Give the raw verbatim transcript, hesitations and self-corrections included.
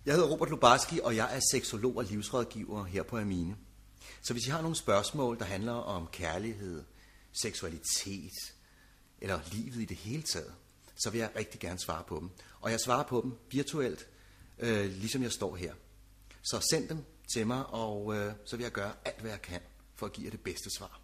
Jeg hedder Robert Lubarski, og jeg er seksolog og livsrådgiver her på Amine. Så hvis I har nogle spørgsmål, der handler om kærlighed, seksualitet eller livet i det hele taget, så vil jeg rigtig gerne svare på dem. Og jeg svarer på dem virtuelt, øh, ligesom jeg står her. Så send dem til mig, og øh, så vil jeg gøre alt, hvad jeg kan for at give jer det bedste svar.